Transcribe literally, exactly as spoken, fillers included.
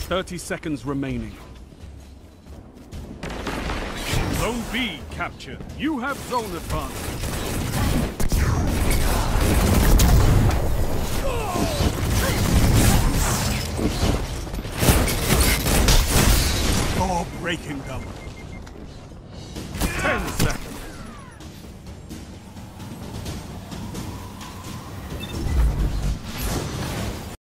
thirty seconds remaining. Zone B captured. You have zone advantage. You're breaking them.